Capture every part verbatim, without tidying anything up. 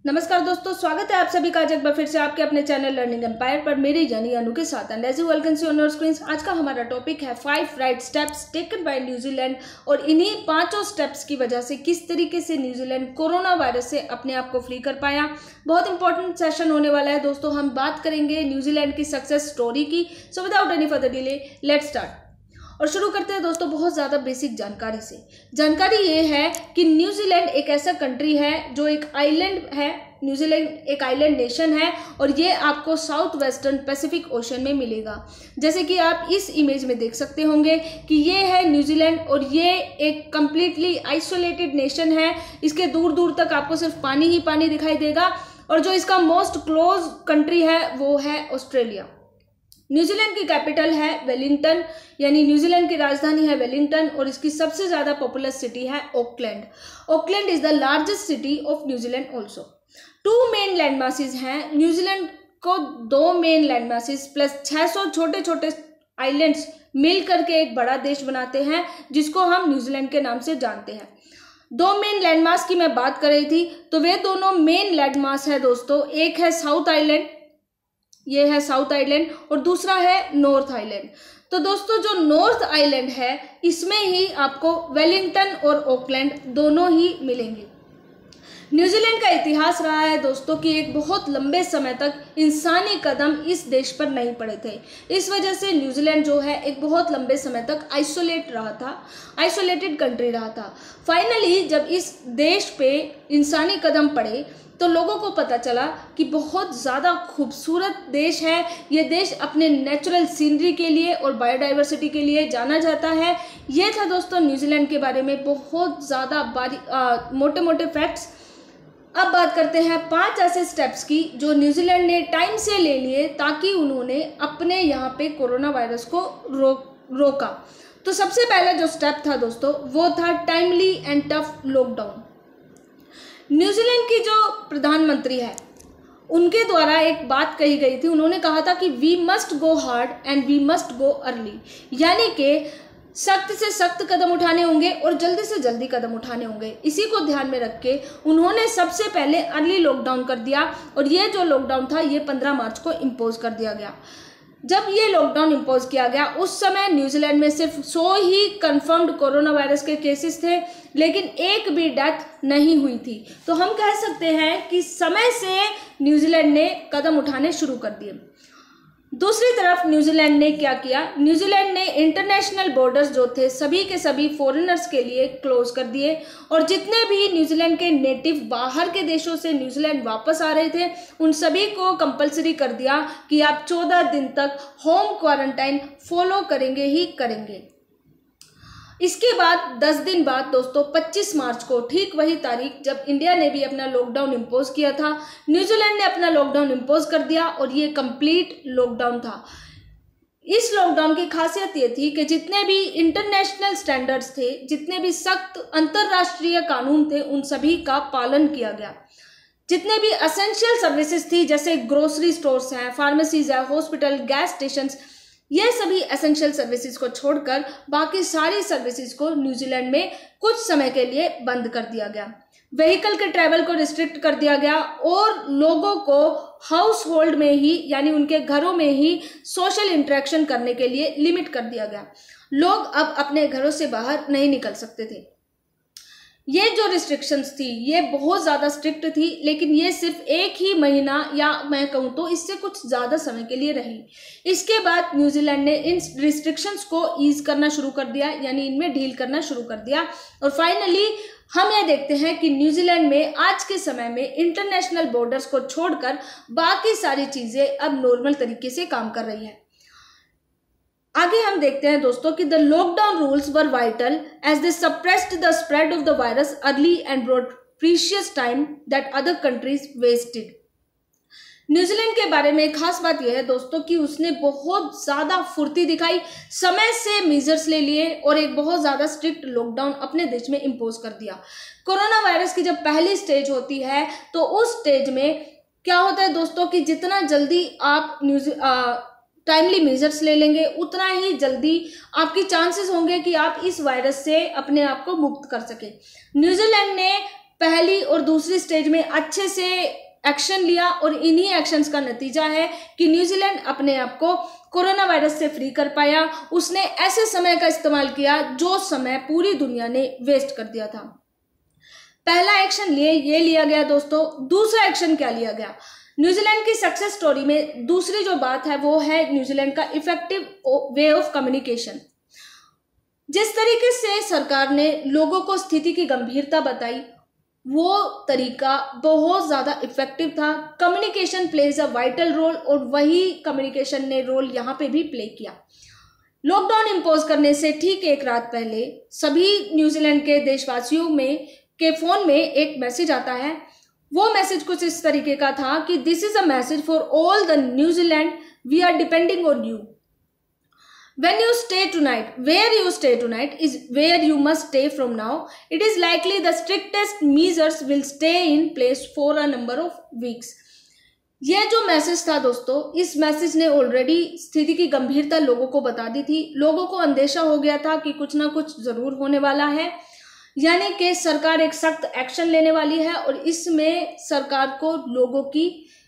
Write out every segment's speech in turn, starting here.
नमस्कार दोस्तों, स्वागत है आप सभी का आज एक बार फिर से आपके अपने चैनल लर्निंग एम्पायर पर मेरी यानी अनु के साथ। And as you welcome see on your screen, आज का हमारा टॉपिक है five right steps taken by New Zealand. और इन्हीं पांचों स्टेप्स की वजह से किस तरीके से न्यूजीलैंड कोरोना वायरस से अपने आप को फ्री कर पाया। बहुत इंपॉर्टेंट सेशन होने वाला है दोस्तों। हम बात करेंगे न्यूजीलैंड की सक्सेस स्टोरी की। So without any further delay let's start. और शुरू करते हैं दोस्तों बहुत ज़्यादा बेसिक जानकारी से। जानकारी ये है कि न्यूजीलैंड एक ऐसा कंट्री है जो एक आइलैंड है। न्यूजीलैंड एक आइलैंड नेशन है और ये आपको साउथ वेस्टर्न पैसिफिक ओशन में मिलेगा। जैसे कि आप इस इमेज में देख सकते होंगे कि ये है न्यूजीलैंड और ये एक कंप्लीटली आइसोलेटेड नेशन है। इसके दूर दूर तक आपको सिर्फ पानी ही पानी दिखाई देगा और जो इसका मोस्ट क्लोज कंट्री है वो है ऑस्ट्रेलिया। न्यूजीलैंड की कैपिटल है वेलिंगटन, यानी न्यूजीलैंड की राजधानी है वेलिंगटन और इसकी सबसे ज़्यादा पॉपुलस सिटी है Auckland. Auckland is the largest city of New Zealand also. Two main land masses हैं। न्यूजीलैंड को दो मेन लैंड मासेस प्लस छह सौ छोटे छोटे आइलैंड्स मिल करके एक बड़ा देश बनाते हैं जिसको हम न्यूजीलैंड के नाम से जानते हैं। दो मेन लैंड मास की मैं बात कर रही थी तो वे दोनों मेन लैंड मास है दोस्तों। एक है साउथ आइलैंड, ये है साउथ आइलैंड, और दूसरा है नॉर्थ आइलैंड। तो दोस्तों जो नॉर्थ आइलैंड है इसमें ही आपको वेलिंगटन और ऑकलैंड दोनों ही मिलेंगे। न्यूजीलैंड का इतिहास रहा है दोस्तों कि एक बहुत लंबे समय तक इंसानी कदम इस देश पर नहीं पड़े थे। इस वजह से न्यूजीलैंड जो है एक बहुत लंबे समय तक आइसोलेट रहा था, आइसोलेटेड कंट्री रहा था। फाइनली जब इस देश पे इंसानी कदम पड़े तो लोगों को पता चला कि बहुत ज़्यादा खूबसूरत देश है। ये देश अपने नेचुरल सीनरी के लिए और बायोडाइवर्सिटी के लिए जाना जाता है। ये था दोस्तों न्यूजीलैंड के बारे में बहुत ज़्यादा बारी मोटे मोटे फैक्ट्स। अब बात करते हैं पांच ऐसे स्टेप्स की जो न्यूजीलैंड ने टाइम से ले लिए ताकि उन्होंने अपने यहाँ पे कोरोना वायरस को रोक रोका। तो सबसे पहला जो स्टेप था दोस्तों वो था timely and tough lockdown. New Zealand की जो प्रधानमंत्री है उनके द्वारा एक बात कही गई थी। उन्होंने कहा था कि we must go hard and we must go early, यानी कि सख्त से सख्त कदम उठाने होंगे और जल्दी से जल्दी कदम उठाने होंगे। इसी को ध्यान में रख के उन्होंने सबसे पहले अर्ली लॉकडाउन कर दिया और ये जो लॉकडाउन था ये पंद्रह मार्च को इम्पोज कर दिया गया। जब ये लॉकडाउन इम्पोज किया गया उस समय न्यूजीलैंड में सिर्फ सौ ही कंफर्म्ड कोरोना वायरस के केसेस थे, लेकिन एक भी डेथ नहीं हुई थी। तो हम कह सकते हैं कि समय से न्यूजीलैंड ने कदम उठाने शुरू कर दिए। दूसरी तरफ न्यूजीलैंड ने क्या किया, न्यूजीलैंड ने इंटरनेशनल बॉर्डर्स जो थे सभी के सभी फॉरेनर्स के लिए क्लोज कर दिए और जितने भी न्यूजीलैंड के नेटिव बाहर के देशों से न्यूजीलैंड वापस आ रहे थे उन सभी को कंपलसरी कर दिया कि आप चौदह दिन तक होम क्वारंटाइन फॉलो करेंगे ही करेंगे। इसके बाद दस दिन बाद दोस्तों पच्चीस मार्च को, ठीक वही तारीख जब इंडिया ने भी अपना लॉकडाउन इम्पोज किया था, न्यूजीलैंड ने अपना लॉकडाउन इम्पोज कर दिया और ये कंप्लीट लॉकडाउन था। इस लॉकडाउन की खासियत ये थी कि जितने भी इंटरनेशनल स्टैंडर्ड्स थे, जितने भी सख्त अंतर्राष्ट्रीय कानून थे, उन सभी का पालन किया गया। जितने भी एसेंशियल सर्विसेज थी जैसे ग्रोसरी स्टोर्स हैं, फार्मेसीज है, हॉस्पिटल, गैस स्टेशंस, ये सभी एसेंशियल सर्विसेज को छोड़कर बाकी सारी सर्विसेज को न्यूजीलैंड में कुछ समय के लिए बंद कर दिया गया। व्हीकल के ट्रैवल को रिस्ट्रिक्ट कर दिया गया और लोगों को हाउस होल्ड में ही यानी उनके घरों में ही सोशल इंटरेक्शन करने के लिए लिमिट कर दिया गया। लोग अब अपने घरों से बाहर नहीं निकल सकते थे। ये जो रिस्ट्रिक्शंस थी ये बहुत ज़्यादा स्ट्रिक्ट थी, लेकिन ये सिर्फ एक ही महीना या मैं कहूँ तो इससे कुछ ज़्यादा समय के लिए रही। इसके बाद न्यूजीलैंड ने इन रिस्ट्रिक्शंस को ईज करना शुरू कर दिया, यानी इनमें ढील करना शुरू कर दिया और फाइनली हम ये देखते हैं कि न्यूजीलैंड में आज के समय में इंटरनेशनल बॉर्डर्स को छोड़कर बाकी सारी चीज़ें अब नॉर्मल तरीके से काम कर रही है। आगे हम देखते हैं दोस्तों कि the lockdown rules were vital as they suppressed the spread of the virus early and brought precious time that other countries wasted. New Zealand के बारे में खास बात यह है दोस्तों कि उसने बहुत ज़्यादा फुर्ती दिखाई, समय से मेजर्स ले लिए और एक बहुत ज़्यादा स्ट्रिक्ट लॉकडाउन अपने देश में इम्पोज कर दिया। कोरोना वायरस की जब पहली स्टेज होती है तो उस स्टेज में क्या होता है दोस्तों कि जितना जल्दी आप न्यूजी टाइमली मेजर्स ले लेंगे उतना ही जल्दी आपकी चांसेस होंगे कि आप इस वायरस से अपने आप को मुक्त कर सके। न्यूजीलैंड ने पहली और दूसरी स्टेज में अच्छे से एक्शन लिया और इन्हीं एक्शंस का नतीजा है कि न्यूजीलैंड अपने आप को कोरोना वायरस से फ्री कर पाया। उसने ऐसे समय का इस्तेमाल किया जो समय पूरी दुनिया ने वेस्ट कर दिया था। पहला एक्शन लिए ये लिया गया दोस्तों। दूसरा एक्शन क्या लिया गया? न्यूजीलैंड की सक्सेस स्टोरी में दूसरी जो बात है वो है न्यूजीलैंड का इफेक्टिव वे ऑफ कम्युनिकेशन। जिस तरीके से सरकार ने लोगों को स्थिति की गंभीरता बताई वो तरीका बहुत ज्यादा इफेक्टिव था। Communication plays a vital role और वही कम्युनिकेशन ने रोल यहाँ पे भी प्ले किया। लॉकडाउन इम्पोज करने से ठीक एक रात पहले सभी न्यूजीलैंड के देशवासियों में के फोन में एक मैसेज आता है। वो मैसेज कुछ इस तरीके का था कि this is a message for all the New Zealand, we are depending on you. When you stay tonight, where you stay tonight is where you must stay from now. It is likely the strictest measures will stay in place for a number of weeks. यह जो message था दोस्तों, इस message ने already स्थिति की गंभीरता लोगों को बता दी थी। लोगों को अंदेशा हो गया था कि कुछ ना कुछ जरूर होने वाला है, यानी कि सरकार एक सख्त एक्शन लेने वाली है और इसमें सरकार को लोगों की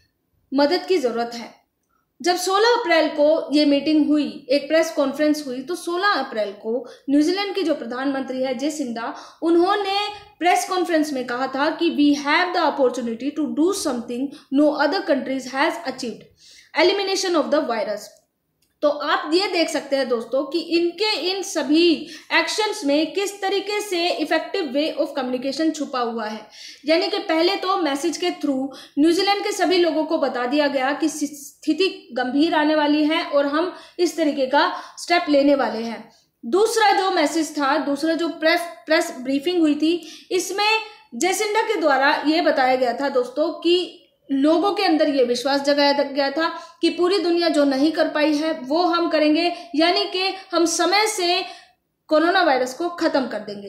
मदद की जरूरत है। जब सोलह अप्रैल को ये मीटिंग हुई, एक प्रेस कॉन्फ्रेंस हुई, तो सोलह अप्रैल को न्यूजीलैंड की जो प्रधानमंत्री है जेसिंडा, उन्होंने प्रेस कॉन्फ्रेंस में कहा था कि we have the opportunity to do something no other countries has achieved, elimination of the virus. तो आप ये देख सकते हैं दोस्तों कि इनके इन सभी एक्शंस में किस तरीके से इफेक्टिव वे ऑफ कम्युनिकेशन छुपा हुआ है। यानी कि पहले तो मैसेज के थ्रू न्यूजीलैंड के सभी लोगों को बता दिया गया कि स्थिति गंभीर आने वाली है और हम इस तरीके का स्टेप लेने वाले हैं। दूसरा जो मैसेज था, दूसरा जो प्रेस प्रेस ब्रीफिंग हुई थी, इसमें जेसिंडा के द्वारा ये बताया गया था दोस्तों कि लोगों के अंदर ये विश्वास जगाया गया था कि पूरी दुनिया जो नहीं कर पाई है वो हम करेंगे, यानी कि हम समय से कोरोना वायरस को खत्म कर देंगे।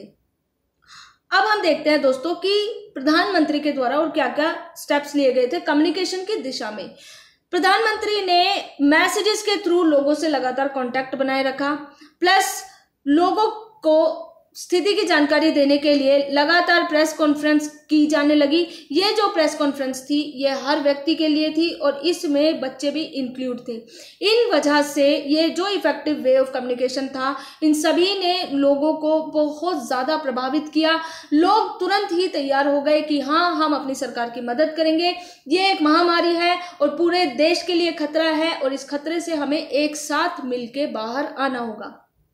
अब हम देखते हैं दोस्तों कि प्रधानमंत्री के द्वारा और क्या क्या स्टेप्स लिए गए थे कम्युनिकेशन की दिशा में। प्रधानमंत्री ने मैसेजेस के थ्रू लोगों से लगातार कांटेक्ट बनाए रखा, प्लस लोगों को स्थिति की जानकारी देने के लिए लगातार प्रेस कॉन्फ्रेंस की जाने लगी। ये जो प्रेस कॉन्फ्रेंस थी ये हर व्यक्ति के लिए थी और इसमें बच्चे भी इंक्लूड थे। इन वजह से ये जो इफेक्टिव वे ऑफ कम्युनिकेशन था, इन सभी ने लोगों को बहुत ज़्यादा प्रभावित किया। लोग तुरंत ही तैयार हो गए कि हाँ, हम अपनी सरकार की मदद करेंगे। ये एक महामारी है और पूरे देश के लिए खतरा है और इस खतरे से हमें एक साथ मिलकर बाहर आना होगा।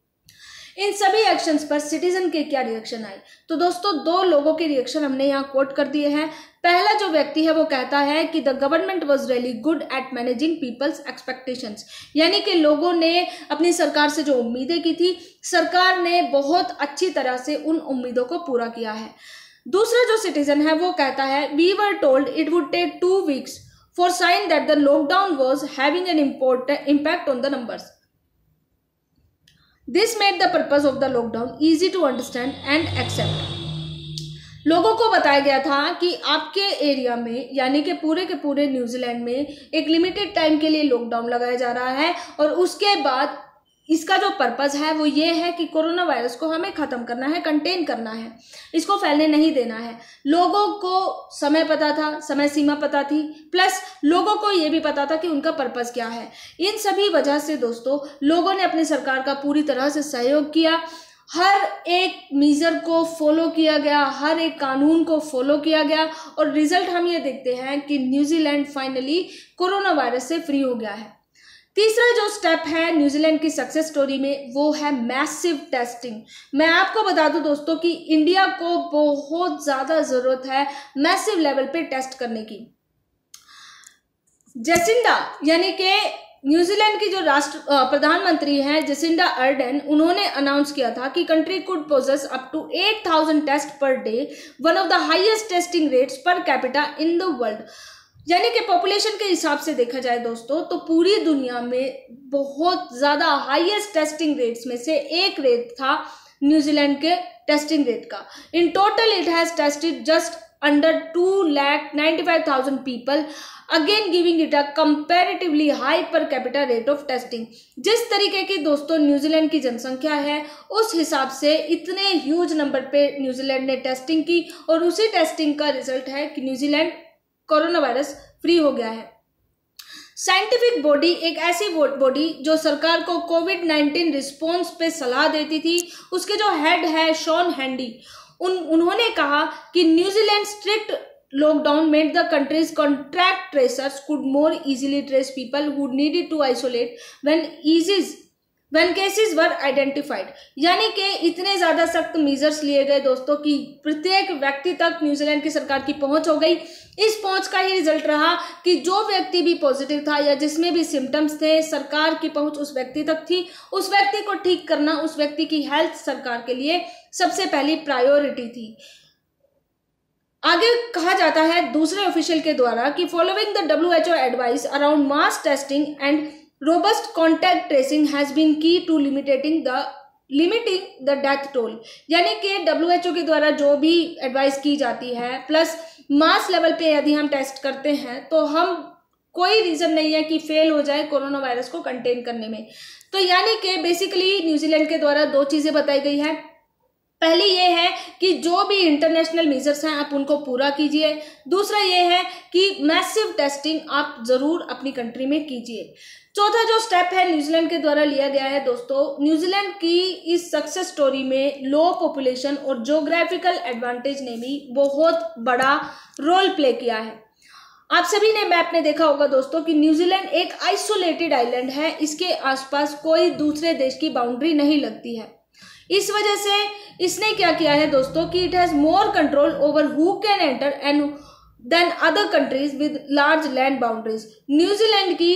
इन सभी एक्शंस पर सिटीजन के क्या रिएक्शन आए? तो दोस्तों दो लोगों के रिएक्शन हमने यहाँ कोट कर दिए हैं। पहला जो व्यक्ति है वो कहता है कि the government was really good at managing people's expectations, यानी कि लोगों ने अपनी सरकार से जो उम्मीदें की थी, सरकार ने बहुत अच्छी तरह से उन उम्मीदों को पूरा किया है। दूसरा जो सिटीजन है वो कहता है we were told it would take two weeks for sign that the lockdown was having an important impact on the numbers. This made the purpose of the lockdown easy to understand and accept। लोगों को बताया गया था कि आपके area में, यानी कि पूरे के पूरे न्यूजीलैंड में एक लिमिटेड टाइम के लिए लॉकडाउन लगाया जा रहा है और उसके बाद इसका जो पर्पस है वो ये है कि कोरोना वायरस को हमें ख़त्म करना है, कंटेन करना है, इसको फैलने नहीं देना है। लोगों को समय पता था, समय सीमा पता थी, प्लस लोगों को ये भी पता था कि उनका पर्पस क्या है। इन सभी वजह से दोस्तों लोगों ने अपनी सरकार का पूरी तरह से सहयोग किया। हर एक मीजर को फॉलो किया गया, हर एक कानून को फॉलो किया गया और रिजल्ट हम ये देखते हैं कि न्यूजीलैंड फाइनली कोरोना वायरस से फ्री हो गया है। तीसरा जो स्टेप है न्यूजीलैंड की सक्सेस स्टोरी में वो है मैसिव टेस्टिंग। मैं आपको बता दूं दोस्तों कि इंडिया को बहुत ज़्यादा ज़रूरत है मैसिव लेवल पे टेस्ट करने की। जेसिंडा यानी कि न्यूजीलैंड की जो राष्ट्र प्रधानमंत्री हैं जेसिंडा अर्डन, उन्होंने अनाउंस किया था कि country could process up to eight thousand test per day, one of the highest testing rates per capita in the world. यानी कि पॉपुलेशन के हिसाब से देखा जाए दोस्तों तो पूरी दुनिया में बहुत ज़्यादा हाईएस्ट टेस्टिंग रेट्स में से एक रेट था न्यूजीलैंड के टेस्टिंग रेट का। In total it has tested just under two lakh ninety-five thousand people, again giving it a comparatively high per capita rate of testing। जिस तरीके की दोस्तों न्यूजीलैंड की जनसंख्या है उस हिसाब से इतने ह्यूज नंबर पे न्यूजीलैंड ने टेस्टिंग की और उसी टेस्टिंग का रिजल्ट है कि न्यूजीलैंड कोरोना वायरस फ्री हो गया है। साइंटिफिक बॉडी एक ऐसी बॉडी जो सरकार को कोविड नाइन्टीन रिस्पॉन्स पे सलाह देती थी, उसके जो हेड है शॉन हैंडी, उन उन्होंने कहा कि New Zealand strict lockdown made the countries contact tracers could more easily trace people who needed to isolate when eases when cases were identified. यानी कि इतने ज्यादा सख्त मेजर्स लिए गए दोस्तों कि प्रत्येक व्यक्ति तक न्यूजीलैंड की सरकार की पहुंच हो गई। इस पहुंच का ही रिजल्ट रहा कि जो व्यक्ति भी पॉजिटिव था या जिसमें भी सिम्टम्स थे, सरकार की पहुंच उस व्यक्ति तक थी। उस व्यक्ति को ठीक करना, उस व्यक्ति की हेल्थ सरकार के लिए सबसे पहली प्रायोरिटी थी। आगे कहा जाता है दूसरे ऑफिशियल के द्वारा कि following the W H O advice around mass testing and robust contact tracing has been key to limitating the limiting the death toll. यानी कि डब्ल्यू एच ओ के द्वारा जो भी एडवाइस की जाती है, प्लस मास लेवल पे यदि हम टेस्ट करते हैं तो हम कोई रीजन नहीं है कि फेल हो जाए कोरोना वायरस को कंटेन करने में। तो यानी कि बेसिकली न्यूजीलैंड के द्वारा दो चीजें बताई गई है। पहली ये है कि जो भी इंटरनेशनल मेजर्स हैं आप उनको पूरा कीजिए। दूसरा ये है कि मैसिव टेस्टिंग आप जरूर अपनी कंट्री में कीजिए। चौथा जो स्टेप है न्यूजीलैंड के द्वारा लिया गया है दोस्तों, न्यूजीलैंड की इस सक्सेस स्टोरी में लो पॉपुलेशन और ज्योग्राफिकल एडवांटेज ने भी बहुत बड़ा रोल प्ले किया है। आप सभी ने मैप में देखा होगा दोस्तों कि न्यूजीलैंड एक आइसोलेटेड आइलैंड है, इसके आसपास कोई दूसरे देश की बाउंड्री नहीं लगती है। इस वजह से इसने क्या किया है दोस्तों कि it has more control over who can enter and than other countries with large land boundaries. New Zealand की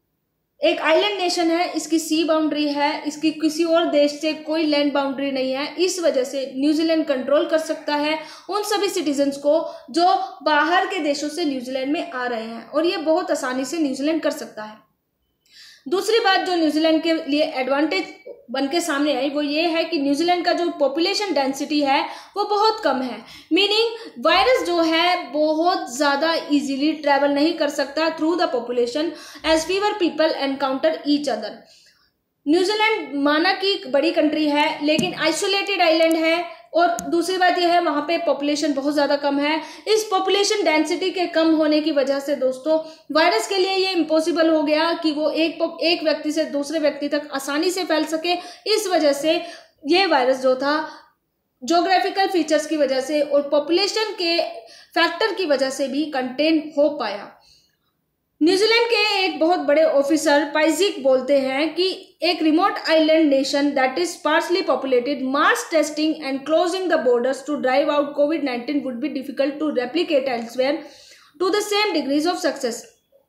एक आइलैंड नेशन है, इसकी सी बाउंड्री है, इसकी किसी और देश से कोई लैंड बाउंड्री नहीं है। इस वजह से न्यूजीलैंड कंट्रोल कर सकता है उन सभी सिटीजन्स को जो बाहर के देशों से न्यूजीलैंड में आ रहे हैं, और ये बहुत आसानी से न्यूजीलैंड कर सकता है। दूसरी बात जो न्यूजीलैंड के लिए एडवांटेज बन के सामने आई वो ये है कि न्यूजीलैंड का जो पॉपुलेशन डेंसिटी है वो बहुत कम है, मीनिंग वायरस जो है बहुत ज़्यादा इजीली ट्रैवल नहीं कर सकता through the population as fever people encounter each other. New Zealand माना कि बड़ी कंट्री है लेकिन आइसोलेटेड आइलैंड है, और दूसरी बात यह है वहाँ पे पॉपुलेशन बहुत ज़्यादा कम है। इस पॉपुलेशन डेंसिटी के कम होने की वजह से दोस्तों वायरस के लिए ये इम्पॉसिबल हो गया कि वो एक एक व्यक्ति से दूसरे व्यक्ति तक आसानी से फैल सके। इस वजह से ये वायरस जो था ज्योग्राफिकल फीचर्स की वजह से और पॉपुलेशन के फैक्टर की वजह से भी कंटेन हो पाया। न्यूजीलैंड के एक बहुत बड़े ऑफिसर पाइजिक बोलते हैं कि एक remote island nation that is sparsely populated, mass testing and closing the borders to drive out covid nineteen would be difficult to replicate elsewhere to the same degrees of success.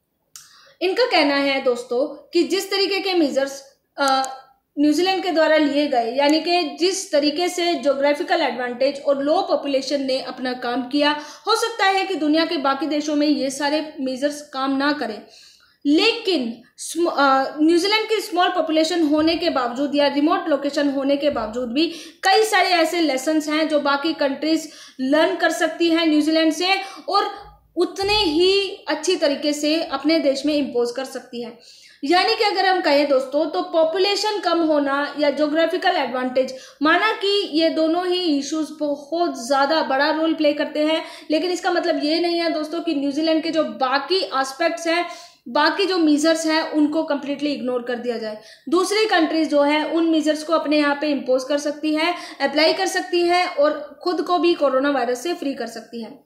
इनका कहना है दोस्तों कि जिस तरीके के मेजर्स न्यूजीलैंड के द्वारा लिए गए, यानी कि जिस तरीके से ज्योग्राफिकल एडवांटेज और लो पॉपुलेशन ने अपना काम किया, हो सकता है कि दुनिया के बाकी देशों में ये सारे मेजर्स काम ना करें, लेकिन न्यूजीलैंड की स्मॉल पॉपुलेशन होने के बावजूद या रिमोट लोकेशन होने के बावजूद भी कई सारे ऐसे लेसन्स हैं जो बाकी कंट्रीज लर्न कर सकती हैं न्यूजीलैंड से और उतने ही अच्छी तरीके से अपने देश में इम्पोज कर सकती है। यानी कि अगर हम कहें दोस्तों तो पॉपुलेशन कम होना या ज्योग्राफिकल एडवांटेज, माना कि ये दोनों ही इश्यूज बहुत ज़्यादा बड़ा रोल प्ले करते हैं, लेकिन इसका मतलब ये नहीं है दोस्तों कि न्यूजीलैंड के जो बाकी एस्पेक्ट्स हैं, बाकी जो मेजर्स हैं उनको कम्प्लीटली इग्नोर कर दिया जाए। दूसरी कंट्रीज जो है उन मेजर्स को अपने यहाँ पे इम्पोज कर सकती है, अप्लाई कर सकती है और खुद को भी कोरोना वायरस से फ्री कर सकती है।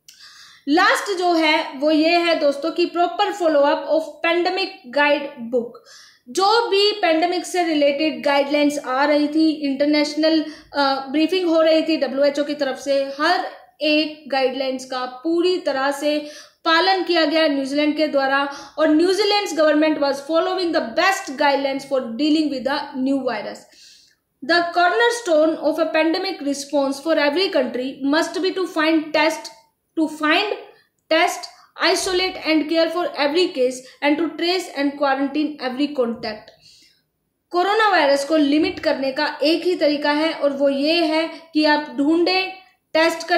लास्ट जो है वो ये है दोस्तों कि proper follow up of pandemic guide book. जो भी पेंडेमिक से रिलेटेड गाइडलाइंस आ रही थी, इंटरनेशनल ब्रीफिंग हो रही थी डब्ल्यू एच ओ की तरफ से, हर एक गाइडलाइंस का पूरी तरह से पालन किया गया न्यूजीलैंड के द्वारा, और New Zealand government was following the best guidelines for dealing with the new virus. The cornerstone of a pandemic response for every country must be to find test to find, test, isolate and care for every case and to trace and quarantine every contact। Corona virus को limit करने का एक ही तरीका है और वो ये है कि आप ढूंढें, टेस्ट करें,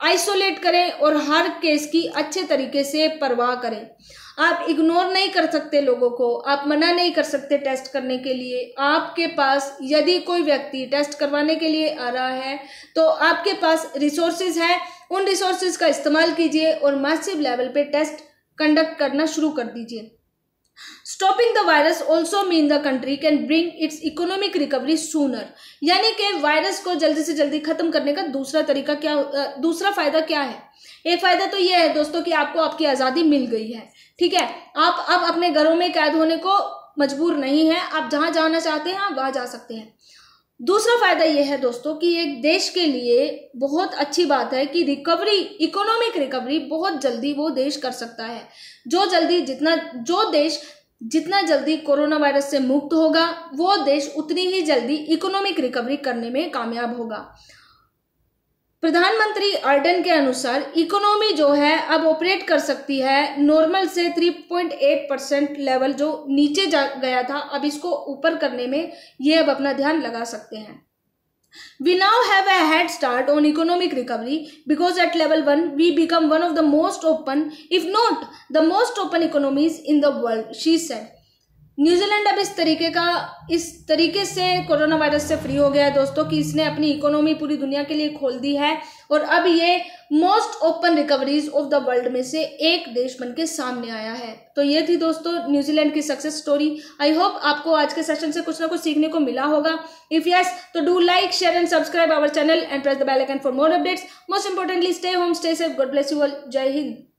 आइसोलेट करें और हर केस की अच्छे तरीके से परवाह करें। आप इग्नोर नहीं कर सकते लोगों को, आप मना नहीं कर सकते टेस्ट करने के लिए। आपके पास यदि कोई व्यक्ति टेस्ट करवाने के लिए आ रहा है तो आपके पास रिसोर्सेज है, उन रिसोर्सेज का इस्तेमाल कीजिए और मैसिव लेवल पे टेस्ट कंडक्ट करना शुरू कर दीजिए। Stopping the virus also mean the country can bring its economic recovery sooner, यानी कि वायरस को जल्दी से जल्दी खत्म करने का दूसरा तरीका क्या, दूसरा फायदा क्या है? एक फायदा तो यह है दोस्तों कि आपको आपकी आज़ादी मिल गई है, ठीक है। आप अब अपने घरों में कैद होने को मजबूर नहीं है, आप जहां जाना चाहते हैं आप वहां जा सकते हैं। दूसरा फायदा यह है दोस्तों कि एक देश के लिए बहुत अच्छी बात है कि रिकवरी, इकोनॉमिक रिकवरी बहुत जल्दी वो देश कर सकता है। जो जल्दी जितना जो देश जितना जल्दी कोरोना वायरस से मुक्त होगा वो देश उतनी ही जल्दी इकोनॉमिक रिकवरी करने में कामयाब होगा। प्रधानमंत्री अर्डन के अनुसार इकोनॉमी जो है अब ऑपरेट कर सकती है नॉर्मल से तीन पॉइंट आठ परसेंट लेवल जो नीचे जा गया था, अब इसको ऊपर करने में ये अब अपना ध्यान लगा सकते हैं। We now have a head start on economic recovery because at level one we become one of the most open, if not the most open economies in the world, she said. New Zealand अब इस तरीके का इस तरीके से corona virus से free हो गया है दोस्तों कि इसने अपनी इकोनॉमी पूरी दुनिया के लिए खोल दी है और अब ये most open recoveries of the world में से एक देश बन के सामने आया है। तो ये थी दोस्तों न्यूजीलैंड की सक्सेस स्टोरी। आई होप आपको आज के सेशन से कुछ ना कुछ सीखने को मिला होगा। इफ यस तो do like, share and subscribe our channel and press the bell icon for more updates. Most importantly stay home, stay safe, god bless you all. जय हिंद।